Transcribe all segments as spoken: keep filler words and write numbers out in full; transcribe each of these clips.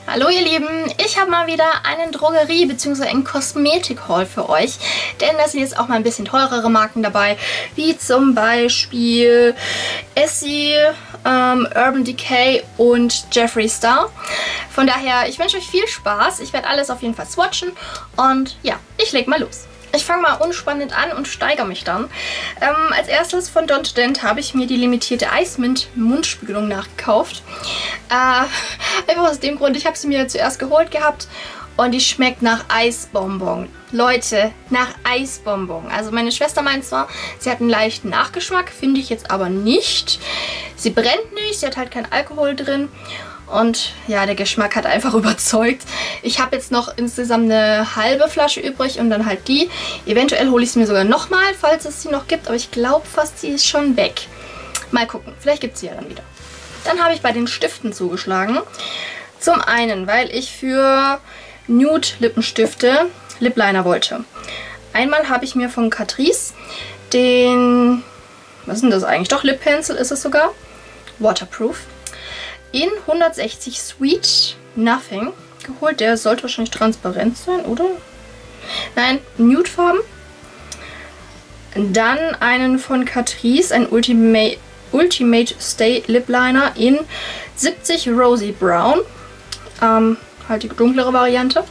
Hallo ihr Lieben, ich habe mal wieder einen Drogerie- bzw. einen Kosmetik-Haul für euch, denn da sind jetzt auch mal ein bisschen teurere Marken dabei, wie zum Beispiel Essie, ähm, Urban Decay und Jeffree Star. Von daher, ich wünsche euch viel Spaß, ich werde alles auf jeden Fall swatchen und ja, ich leg mal los. Ich fange mal unspannend an und steigere mich dann. Ähm, als erstes von Don't Dent habe ich mir die limitierte Ice Mint Mundspülung nachgekauft. Äh, einfach aus dem Grund, ich habe sie mir zuerst geholt gehabt und die schmeckt nach Eisbonbon. Leute, nach Eisbonbon. Also meine Schwester meint zwar, sie hat einen leichten Nachgeschmack, finde ich jetzt aber nicht. Sie brennt nicht, sie hat halt keinen Alkohol drin. Und ja, der Geschmack hat einfach überzeugt. Ich habe jetzt noch insgesamt eine halbe Flasche übrig und dann halt die. Eventuell hole ich sie mir sogar nochmal, falls es sie noch gibt. Aber ich glaube fast, sie ist schon weg. Mal gucken, vielleicht gibt es sie ja dann wieder. Dann habe ich bei den Stiften zugeschlagen. Zum einen, weil ich für Nude Lippenstifte Lip Liner wollte. Einmal habe ich mir von Catrice den, was ist denn das eigentlich? Doch, Lip Pencil ist es sogar. Waterproof. In hundertsechzig Sweet Nothing geholt. Der sollte wahrscheinlich transparent sein, oder? Nein, Nude-Farben. Dann einen von Catrice, ein Ultimate, Ultimate Stay Lip Liner in siebzig Rosy Brown. Ähm, halt die dunklere Variante.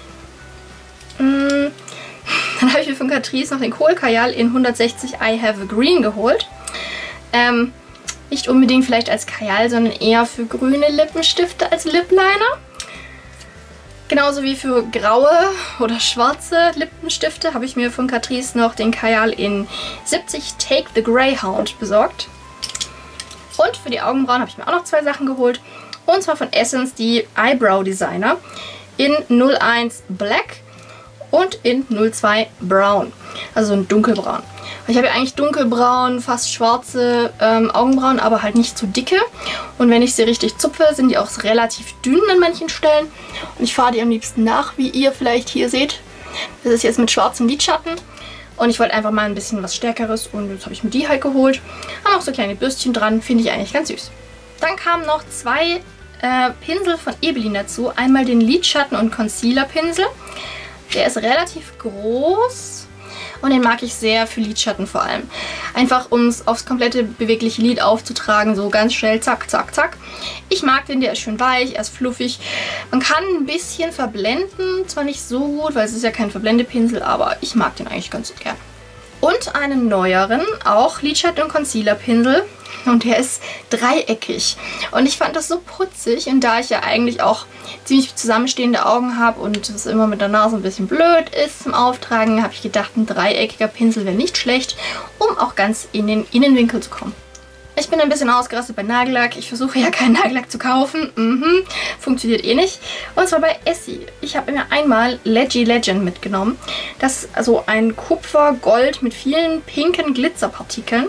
Mm. Dann habe ich mir von Catrice noch den Kohl Kajal in hundertsechzig I Have a Green geholt. Ähm... Nicht unbedingt vielleicht als Kajal, sondern eher für grüne Lippenstifte als Lip Liner. Genauso wie für graue oder schwarze Lippenstifte habe ich mir von Catrice noch den Kajal in siebzig Take the Greyhound besorgt. Und für die Augenbrauen habe ich mir auch noch zwei Sachen geholt. Und zwar von Essence die Eyebrow Designer in null eins Black und in null zwei Brown. Also ein dunkelbraun. Ich habe ja eigentlich dunkelbraun, fast schwarze ähm, Augenbrauen, aber halt nicht zu dicke. Und wenn ich sie richtig zupfe, sind die auch relativ dünn an manchen Stellen. Und ich fahre die am liebsten nach, wie ihr vielleicht hier seht. Das ist jetzt mit schwarzem Lidschatten. Und ich wollte einfach mal ein bisschen was Stärkeres und jetzt habe ich mir die halt geholt. Haben auch so kleine Bürstchen dran, finde ich eigentlich ganz süß. Dann kamen noch zwei äh, Pinsel von Ebelin dazu. Einmal den Lidschatten- und Concealer-Pinsel. Der ist relativ groß. Und den mag ich sehr für Lidschatten vor allem. Einfach um es aufs komplette bewegliche Lid aufzutragen, so ganz schnell, zack, zack, zack. Ich mag den, der ist schön weich, er ist fluffig. Man kann ein bisschen verblenden, zwar nicht so gut, weil es ist ja kein Verblendepinsel, aber ich mag den eigentlich ganz gern. Und einen neueren, auch Lidschatten- und Concealer-Pinsel. Und der ist dreieckig. Und ich fand das so putzig. Und da ich ja eigentlich auch ziemlich zusammenstehende Augen habe und es immer mit der Nase ein bisschen blöd ist zum Auftragen, habe ich gedacht, ein dreieckiger Pinsel wäre nicht schlecht, um auch ganz in den Innenwinkel zu kommen. Ich bin ein bisschen ausgerastet bei Nagellack. Ich versuche ja keinen Nagellack zu kaufen. Mhm. Funktioniert eh nicht. Und zwar bei Essie. Ich habe mir einmal Leggy Legend mitgenommen. Das ist also ein Kupfer-Gold mit vielen pinken Glitzerpartikeln.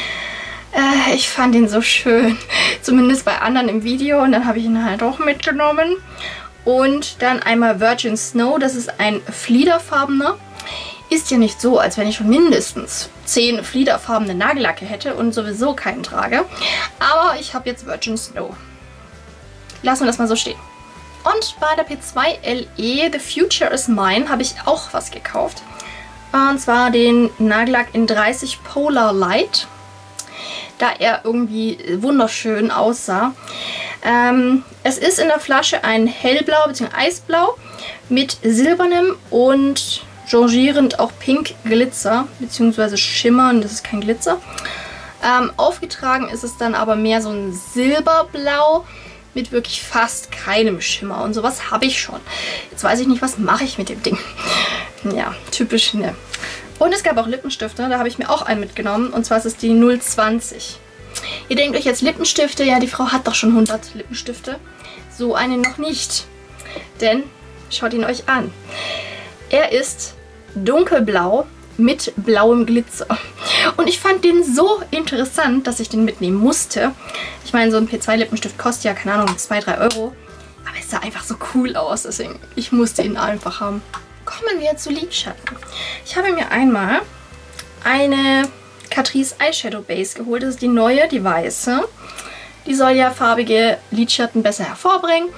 Äh, ich fand ihn so schön. Zumindest bei anderen im Video. Und dann habe ich ihn halt auch mitgenommen. Und dann einmal Virgin Snow. Das ist ein fliederfarbener. Ist ja nicht so, als wenn ich schon mindestens zehn fliederfarbene Nagellacke hätte und sowieso keinen trage. Aber ich habe jetzt Virgin Snow. Lassen wir das mal so stehen. Und bei der P zwei L E The Future is Mine habe ich auch was gekauft. Und zwar den Nagellack in dreißig Polar Light. Da er irgendwie wunderschön aussah. Ähm, es ist in der Flasche ein hellblau bzw. eisblau mit silbernem und changierend auch pink Glitzer bzw. Schimmern, das ist kein Glitzer. Ähm, aufgetragen ist es dann aber mehr so ein Silberblau mit wirklich fast keinem Schimmer. Und sowas habe ich schon. Jetzt weiß ich nicht, was mache ich mit dem Ding. Ja, typisch, ne. Und es gab auch Lippenstifte, da habe ich mir auch einen mitgenommen. Und zwar ist es die null zwanzig. Ihr denkt euch jetzt Lippenstifte, ja, die Frau hat doch schon hundert Lippenstifte. So einen noch nicht. Denn, schaut ihn euch an. Er ist dunkelblau mit blauem Glitzer. Und ich fand den so interessant, dass ich den mitnehmen musste. Ich meine, so ein P zwei Lippenstift kostet ja, keine Ahnung, zwei, drei Euro. Aber es sah einfach so cool aus, deswegen, ich musste ihn einfach haben. Kommen wir zu Lidschatten. Ich habe mir einmal eine Catrice Eyeshadow Base geholt. Das ist die neue, die weiße. Die soll ja farbige Lidschatten besser hervorbringen.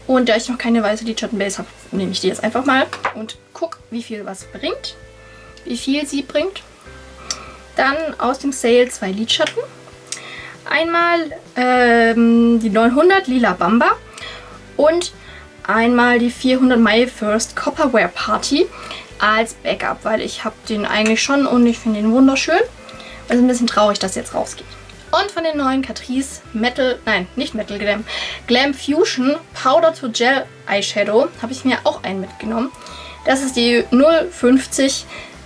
Und da ich noch keine weiße Lidschattenbase habe, nehme ich die jetzt einfach mal und gucke, wie viel was bringt. Wie viel sie bringt. Dann aus dem Sale zwei Lidschatten. Einmal ähm, die neunhundert Lila Bamba und einmal die vierhundert My First Copperware Party als Backup, weil ich habe den eigentlich schon und ich finde ihn wunderschön. Es ist ein bisschen traurig, dass jetzt rausgeht. Und von den neuen Catrice Metal, nein, nicht Metal Glam, Glam Fusion Powder to Gel Eyeshadow habe ich mir auch einen mitgenommen. Das ist die null fünfzig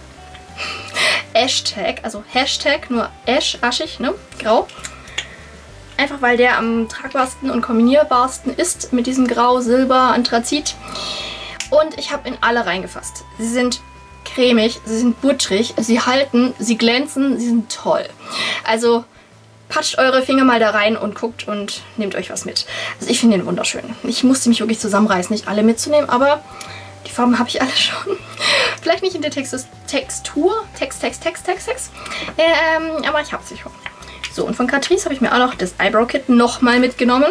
Hashtag, also Hashtag, nur Ash, aschig, ne, grau. Einfach weil der am tragbarsten und kombinierbarsten ist mit diesem Grau, Silber, Anthrazit. Und ich habe in alle reingefasst. Sie sind cremig, sie sind butterig, sie halten, sie glänzen, sie sind toll. Also patscht eure Finger mal da rein und guckt und nehmt euch was mit. Also ich finde den wunderschön. Ich musste mich wirklich zusammenreißen, nicht alle mitzunehmen, aber die Farben habe ich alle schon. Vielleicht nicht in der Text Textur, Text, Text, Text, Text, Text. Ähm, aber ich habe sie schon. So, und von Catrice habe ich mir auch noch das Eyebrow Kit nochmal mitgenommen.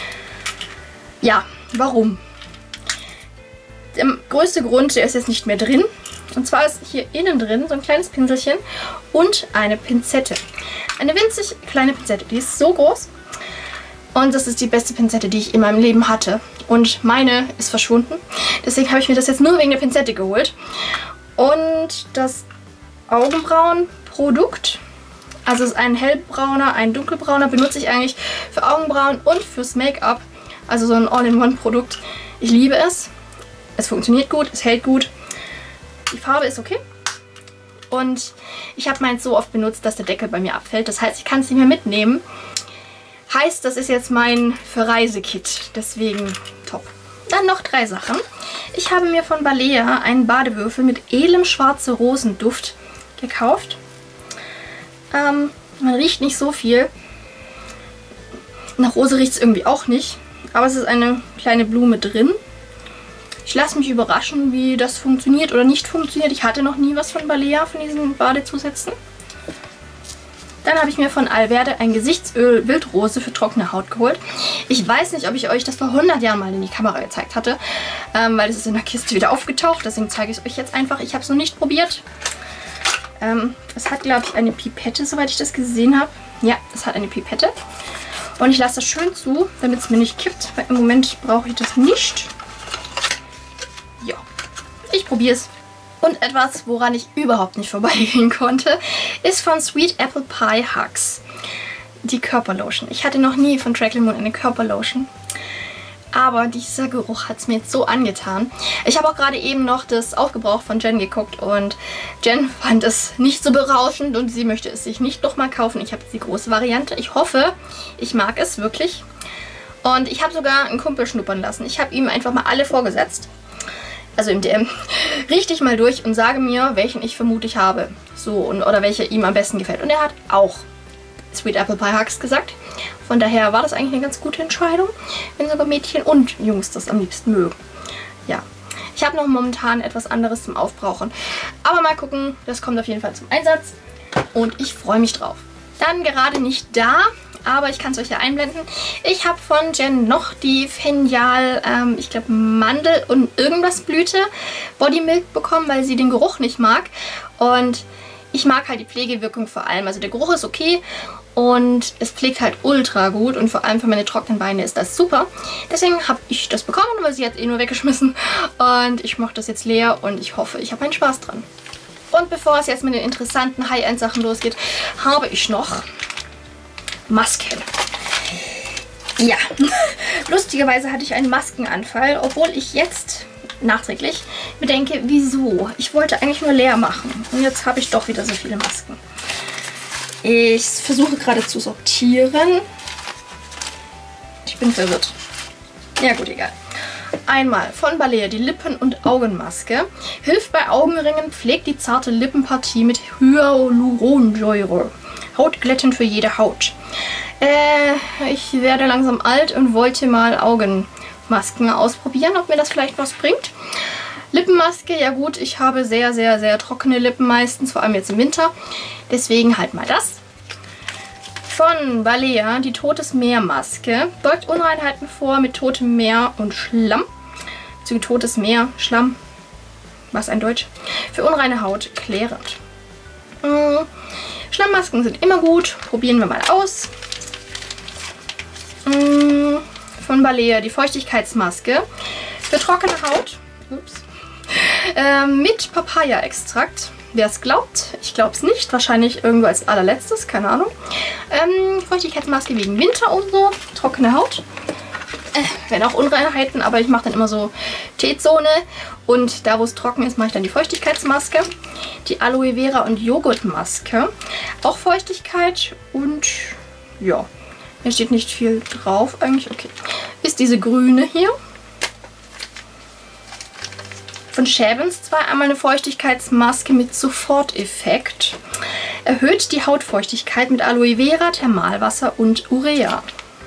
Ja, warum? Der größte Grund, der ist jetzt nicht mehr drin. Und zwar ist hier innen drin so ein kleines Pinselchen und eine Pinzette. Eine winzig kleine Pinzette, die ist so groß. Und das ist die beste Pinzette, die ich in meinem Leben hatte. Und meine ist verschwunden. Deswegen habe ich mir das jetzt nur wegen der Pinzette geholt. Und das Augenbrauenprodukt, also es ist ein hellbrauner, ein dunkelbrauner, benutze ich eigentlich für Augenbrauen und fürs Make-up. Also so ein All-in-One-Produkt. Ich liebe es. Es funktioniert gut, es hält gut. Die Farbe ist okay. Und ich habe meins so oft benutzt, dass der Deckel bei mir abfällt. Das heißt, ich kann es nicht mehr mitnehmen. Heißt, das ist jetzt mein Verreisekit. Deswegen top. Dann noch drei Sachen. Ich habe mir von Balea einen Badewürfel mit edlem schwarze Rosenduft gekauft. Ähm, man riecht nicht so viel. Nach Rose riecht es irgendwie auch nicht. Aber es ist eine kleine Blume drin. Ich lasse mich überraschen, wie das funktioniert oder nicht funktioniert. Ich hatte noch nie was von Balea, von diesen Badezusätzen. Dann habe ich mir von Alverde ein Gesichtsöl Wildrose für trockene Haut geholt. Ich weiß nicht, ob ich euch das vor hundert Jahren mal in die Kamera gezeigt hatte, ähm, weil es ist in der Kiste wieder aufgetaucht. Deswegen zeige ich es euch jetzt einfach. Ich habe es noch nicht probiert. Ähm, es hat, glaube ich, eine Pipette, soweit ich das gesehen habe. Ja, es hat eine Pipette. Und ich lasse das schön zu, damit es mir nicht kippt, weil im Moment brauche ich das nicht. Ja, ich probiere es. Und etwas, woran ich überhaupt nicht vorbeigehen konnte, ist von Sweet Apple Pie Hugs. Die Körperlotion. Ich hatte noch nie von Track Limon eine Körperlotion. Aber dieser Geruch hat es mir jetzt so angetan. Ich habe auch gerade eben noch das Aufgebraucht von Jen geguckt und Jen fand es nicht so berauschend und sie möchte es sich nicht nochmal kaufen. Ich habe jetzt die große Variante. Ich hoffe, ich mag es wirklich. Und ich habe sogar einen Kumpel schnuppern lassen. Ich habe ihm einfach mal alle vorgesetzt. Also im D M, richtig mal durch und sage mir, welchen ich vermutlich habe. So, und, oder welcher ihm am besten gefällt. Und er hat auch Sweet Apple Pie Hugs gesagt. Von daher war das eigentlich eine ganz gute Entscheidung, wenn sogar Mädchen und Jungs das am liebsten mögen. Ja, ich habe noch momentan etwas anderes zum Aufbrauchen. Aber mal gucken, das kommt auf jeden Fall zum Einsatz. Und ich freue mich drauf. Dann gerade nicht da, aber ich kann es euch ja einblenden. Ich habe von Jen noch die Fenial, ähm, ich glaube Mandel und irgendwas Blüte Body Milk bekommen, weil sie den Geruch nicht mag. Und ich mag halt die Pflegewirkung vor allem. Also der Geruch ist okay und es pflegt halt ultra gut und vor allem für meine trockenen Beine ist das super. Deswegen habe ich das bekommen, weil sie hat eh nur weggeschmissen. Und ich mache das jetzt leer und ich hoffe, ich habe einen Spaß dran. Und bevor es jetzt mit den interessanten High-End-Sachen losgeht, habe ich noch Masken. Ja, lustigerweise hatte ich einen Maskenanfall, obwohl ich jetzt nachträglich bedenke, wieso? Ich wollte eigentlich nur leer machen und jetzt habe ich doch wieder so viele Masken. Ich versuche gerade zu sortieren. Ich bin verwirrt. Ja gut, egal. Einmal von Balea die Lippen- und Augenmaske. Hilft bei Augenringen, pflegt die zarte Lippenpartie mit Hyaluronsäure. Hautglättend für jede Haut. Äh, ich werde langsam alt und wollte mal Augenmasken ausprobieren, ob mir das vielleicht was bringt. Lippenmaske, ja gut, ich habe sehr, sehr, sehr trockene Lippen meistens, vor allem jetzt im Winter. Deswegen halt mal das. Von Balea die Totes Meer Maske. Beugt Unreinheiten vor mit totem Meer und Schlamm. Zu Totes Meer, Schlamm. Was ein Deutsch. Für unreine Haut klärend. Hm. Schlammmasken sind immer gut. Probieren wir mal aus. Hm. Von Balea die Feuchtigkeitsmaske. Für trockene Haut. Ups. Ähm, mit Papaya-Extrakt. Wer es glaubt, ich glaube es nicht. Wahrscheinlich irgendwo als allerletztes, keine Ahnung. Ähm, Feuchtigkeitsmaske wegen Winter und so. Trockene Haut. Äh, wenn auch Unreinheiten, aber ich mache dann immer so T-Zone. Und da, wo es trocken ist, mache ich dann die Feuchtigkeitsmaske. Die Aloe Vera und Joghurtmaske. Auch Feuchtigkeit und ja, hier steht nicht viel drauf eigentlich. Okay, ist diese grüne hier. Von Schäbens zwar einmal eine Feuchtigkeitsmaske mit Soforteffekt. Erhöht die Hautfeuchtigkeit mit Aloe Vera, Thermalwasser und Urea.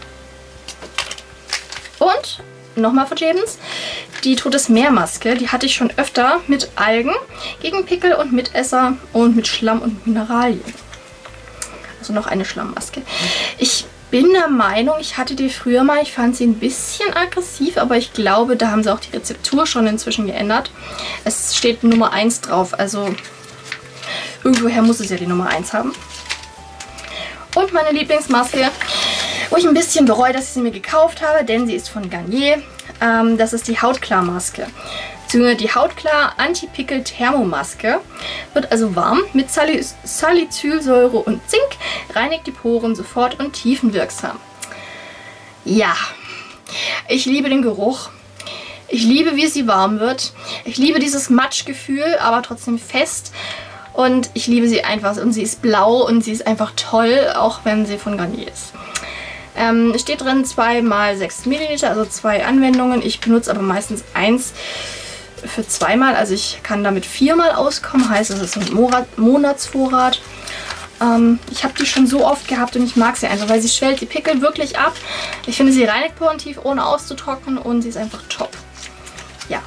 Und nochmal von Schäbens die Totes Meer Maske. Die hatte ich schon öfter mit Algen gegen Pickel und Mitesser und mit Schlamm und Mineralien. Also noch eine Schlammmaske. Ich bin der Meinung, ich hatte die früher mal. Ich fand sie ein bisschen aggressiv, aber ich glaube, da haben sie auch die Rezeptur schon inzwischen geändert. Es steht Nummer eins drauf, also irgendwoher muss es ja die Nummer eins haben. Und meine Lieblingsmaske, wo ich ein bisschen bereue, dass ich sie mir gekauft habe, denn sie ist von Garnier. Ähm, das ist die Hautklar-Maske. Die Hautklar Anti-Pickel Thermomaske. Wird also warm mit Sali Salicylsäure und Zink. Reinigt die Poren sofort und tiefenwirksam. Ja, ich liebe den Geruch. Ich liebe, wie sie warm wird. Ich liebe dieses Matschgefühl, aber trotzdem fest. Und ich liebe sie einfach. Und sie ist blau und sie ist einfach toll, auch wenn sie von Garnier ist. Ähm, steht drin zwei mal sechs Milliliter, also zwei Anwendungen. Ich benutze aber meistens eins für zweimal, also ich kann damit viermal auskommen, heißt es ist ein Monatsvorrat. Ähm, ich habe die schon so oft gehabt und ich mag sie einfach, weil sie schwellt die Pickel wirklich ab. Ich finde, sie reinigt porentief, ohne auszutrocknen und sie ist einfach top. Ja.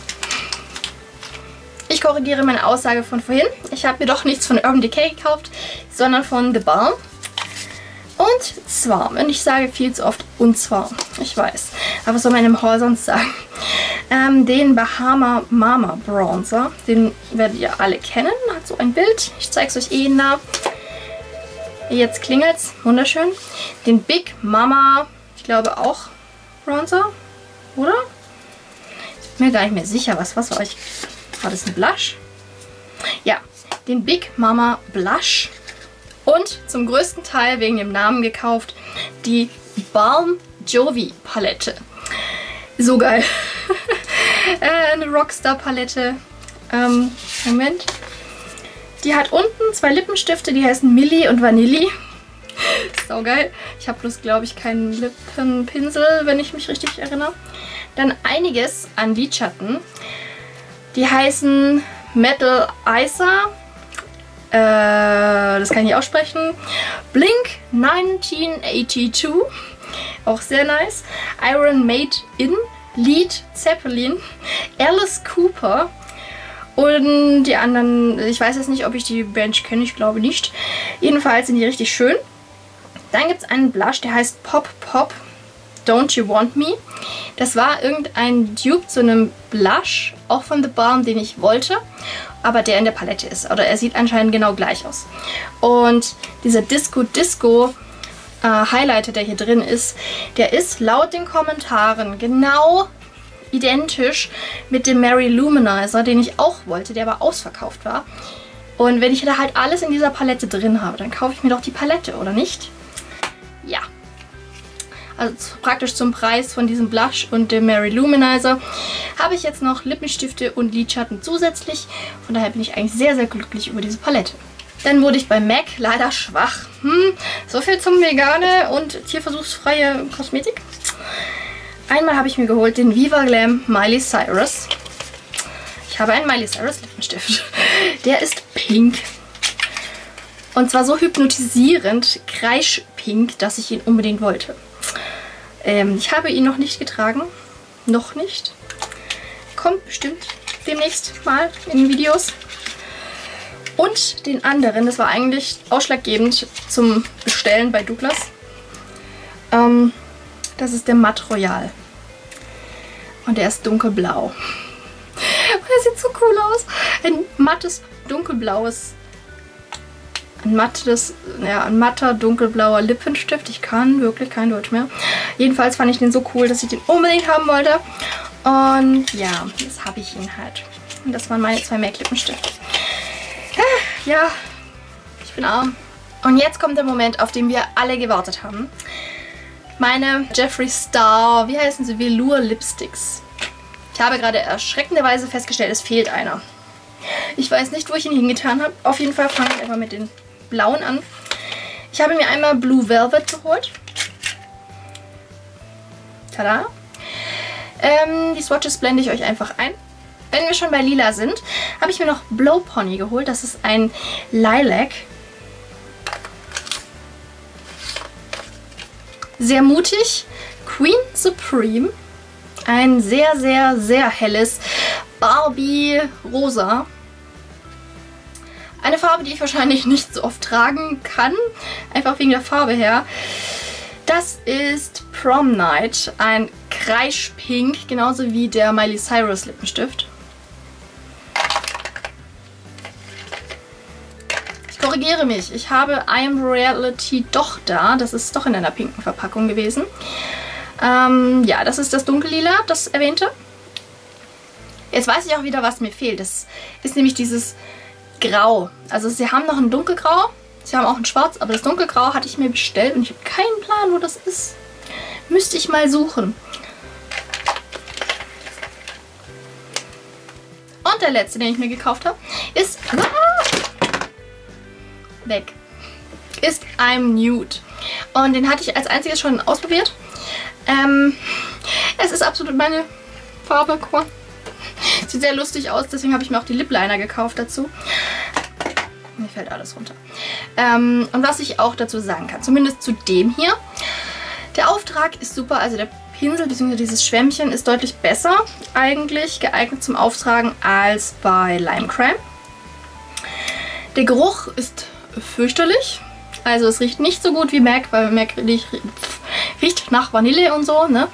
Ich korrigiere meine Aussage von vorhin. Ich habe mir doch nichts von Urban Decay gekauft, sondern von The Balm. Und zwar, und ich sage viel zu oft und zwar, ich weiß, aber was soll man im Haul sonst sagen? Ähm, den Bahama Mama Bronzer, den werdet ihr alle kennen, hat so ein Bild, ich zeige es euch eh nah. Jetzt klingelt's, wunderschön. Den Big Mama, ich glaube auch Bronzer, oder? Ich bin mir gar nicht mehr sicher, was, was war ich, war das ein Blush? Ja, den Big Mama Blush. Und zum größten Teil wegen dem Namen gekauft, die Balm Jovi Palette. So geil. äh, eine Rockstar Palette. Ähm, Moment. Die hat unten zwei Lippenstifte, die heißen Milli und Vanilli. So geil. Ich habe bloß, glaube ich, keinen Lippenpinsel, wenn ich mich richtig erinnere. Dann einiges an Lidschatten. Die heißen Metal Icer. Äh, das kann ich aussprechen. Blink neunzehnhundertzweiundachtzig. Auch sehr nice. Iron Made in. Lead Zeppelin. Alice Cooper. Und die anderen, ich weiß jetzt nicht, ob ich die Band kenne, ich glaube nicht. Jedenfalls sind die richtig schön. Dann gibt es einen Blush, der heißt Pop Pop Don't You Want Me. Das war irgendein Dupe zu einem Blush, auch von The Balm, den ich wollte, aber der in der Palette ist. Oder er sieht anscheinend genau gleich aus. Und dieser Disco Disco äh, Highlighter, der hier drin ist, der ist laut den Kommentaren genau identisch mit dem Mary Luminizer, den ich auch wollte, der aber ausverkauft war. Und wenn ich da halt alles in dieser Palette drin habe, dann kaufe ich mir doch die Palette, oder nicht? Ja. Also praktisch zum Preis von diesem Blush und dem Mary Luminizer habe ich jetzt noch Lippenstifte und Lidschatten zusätzlich. Von daher bin ich eigentlich sehr, sehr glücklich über diese Palette. Dann wurde ich bei M A C leider schwach. Hm, so viel zum vegane und tierversuchsfreie Kosmetik. Einmal habe ich mir geholt den Viva Glam Miley Cyrus. Ich habe einen Miley Cyrus Lippenstift. Der ist pink. Und zwar so hypnotisierend kreischpink, dass ich ihn unbedingt wollte. Ähm, ich habe ihn noch nicht getragen. Noch nicht. Kommt bestimmt demnächst mal in Videos. Und den anderen, das war eigentlich ausschlaggebend zum Bestellen bei Douglas. Ähm, das ist der Matte Royal. Und der ist dunkelblau. Und der sieht so cool aus. Ein mattes, dunkelblaues, ein mattes, ja, ein matter, dunkelblauer Lippenstift. Ich kann wirklich kein Deutsch mehr. Jedenfalls fand ich den so cool, dass ich den unbedingt haben wollte. Und ja, jetzt habe ich ihn halt. Und das waren meine zwei M A C Lippenstifte. Ja, ich bin arm. Und jetzt kommt der Moment, auf den wir alle gewartet haben. Meine Jeffree Star, wie heißen sie, Velour Lipsticks. Ich habe gerade erschreckenderweise festgestellt, es fehlt einer. Ich weiß nicht, wo ich ihn hingetan habe. Auf jeden Fall fange ich einfach mit den blauen an. Ich habe mir einmal Blue Velvet geholt. Tada. Ähm, die Swatches blende ich euch einfach ein. Wenn wir schon bei Lila sind, habe ich mir noch Blow Pony geholt. Das ist ein Lilac. Sehr mutig. Queen Supreme. Ein sehr, sehr, sehr helles Barbie-Rosa. Eine Farbe, die ich wahrscheinlich nicht so oft tragen kann. Einfach wegen der Farbe her. Das ist Prom Night. Ein Kreischpink, genauso wie der Miley Cyrus Lippenstift. Ich korrigiere mich. Ich habe I Am Reality doch da. Das ist doch in einer pinken Verpackung gewesen. Ähm, ja, das ist das Dunkellila, das erwähnte. Jetzt weiß ich auch wieder, was mir fehlt. Das ist nämlich dieses Grau. Also sie haben noch ein Dunkelgrau. Sie haben auch ein Schwarz, aber das Dunkelgrau hatte ich mir bestellt und ich habe keinen Plan, wo das ist. Müsste ich mal suchen. Und der letzte, den ich mir gekauft habe, ist... weg. Ist I'm Nude. Und den hatte ich als einziges schon ausprobiert. Ähm, es ist absolut meine Farbe. Guck mal. Sieht sehr lustig aus, deswegen habe ich mir auch die Lip Liner gekauft dazu. Mir fällt alles runter. Ähm, und was ich auch dazu sagen kann, zumindest zu dem hier. Der Auftrag ist super, also der Pinsel bzw. dieses Schwämmchen ist deutlich besser eigentlich geeignet zum Auftragen als bei Lime Crime. Der Geruch ist fürchterlich. Also es riecht nicht so gut wie M A C, weil M A C riecht, riecht nach Vanille und so, ne?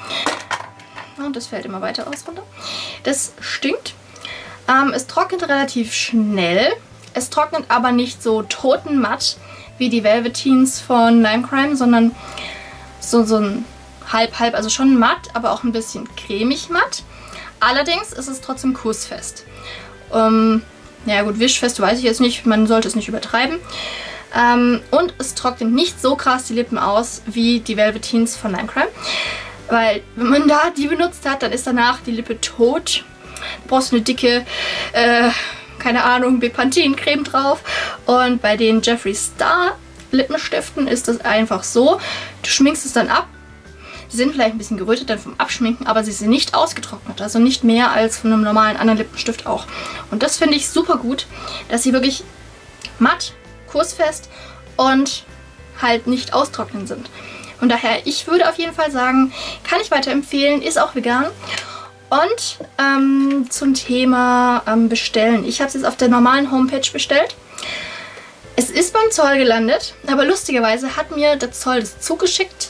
Und das fällt immer weiter aus runter. Das stinkt. Ähm, es trocknet relativ schnell. Es trocknet aber nicht so totenmatt wie die Velveteens von Lime Crime, sondern so, so ein halb-halb, also schon matt, aber auch ein bisschen cremig matt. Allerdings ist es trotzdem kussfest. Ähm, ja gut, wischfest weiß ich jetzt nicht, man sollte es nicht übertreiben. Ähm, und es trocknet nicht so krass die Lippen aus wie die Velveteens von Lime Crime. Weil wenn man da die benutzt hat, dann ist danach die Lippe tot. Du brauchst eine dicke, äh, keine Ahnung, Bepanthen-Creme drauf. Und bei den Jeffree Star Lippenstiften ist das einfach so. Du schminkst es dann ab. Die sind vielleicht ein bisschen gerötet dann vom Abschminken, aber sie sind nicht ausgetrocknet. Also nicht mehr als von einem normalen anderen Lippenstift auch. Und das finde ich super gut, dass sie wirklich matt, kussfest und halt nicht austrocknen sind. Und daher, ich würde auf jeden Fall sagen, kann ich weiterempfehlen, ist auch vegan. Und ähm, zum Thema ähm, Bestellen. Ich habe es jetzt auf der normalen Homepage bestellt. Es ist beim Zoll gelandet, aber lustigerweise hat mir der Zoll das zugeschickt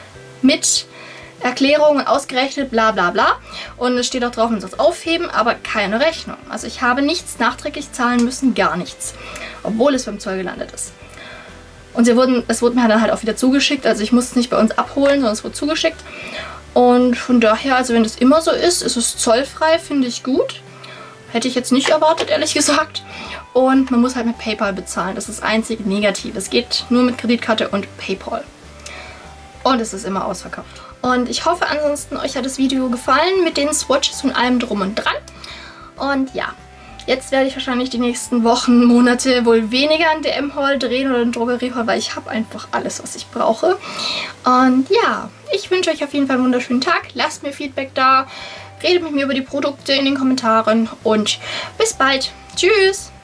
mit Erklärungen ausgerechnet, bla bla bla. Und es steht auch drauf, man soll es aufheben, aber keine Rechnung. Also ich habe nichts nachträglich zahlen müssen, gar nichts. Obwohl es beim Zoll gelandet ist. Und sie wurden, es wurde mir dann halt auch wieder zugeschickt, also ich musste es nicht bei uns abholen, sondern es wurde zugeschickt. Und von daher, also wenn das immer so ist, ist es zollfrei, finde ich gut. Hätte ich jetzt nicht erwartet, ehrlich gesagt. Und man muss halt mit PayPal bezahlen, das ist das einzige Negative. Es geht nur mit Kreditkarte und PayPal. Und es ist immer ausverkauft. Und ich hoffe ansonsten, euch hat das Video gefallen mit den Swatches und allem drum und dran. Und ja. Jetzt werde ich wahrscheinlich die nächsten Wochen, Monate wohl weniger einen D M-Haul drehen oder einen Drogerie-Haul, weil ich habe einfach alles, was ich brauche. Und ja, ich wünsche euch auf jeden Fall einen wunderschönen Tag. Lasst mir Feedback da, redet mit mir über die Produkte in den Kommentaren und bis bald. Tschüss!